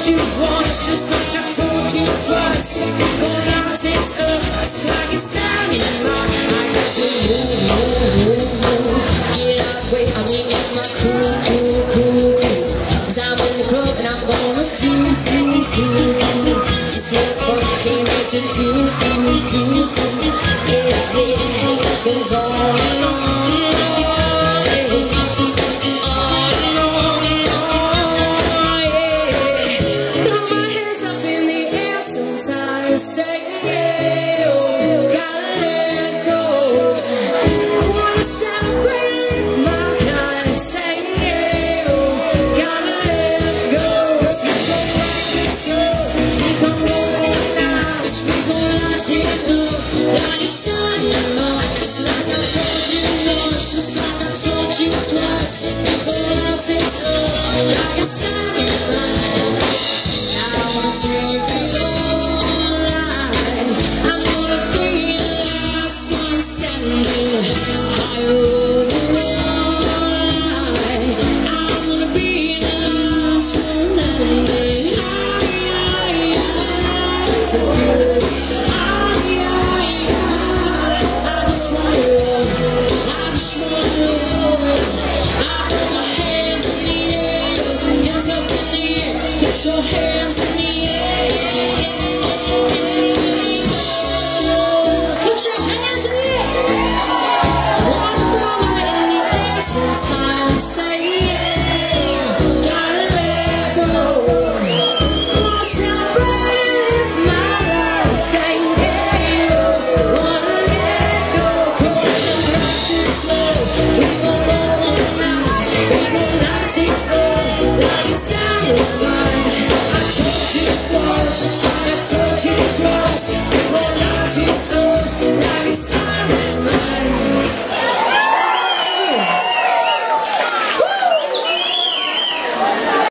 you once, just like I told you twice. Before now takes up, just like it's down in my I got to move. Get out the way, I'm in my cool. Cause I'm in the club and I'm gonna do. Just what I'm getting ready to do. Yeah.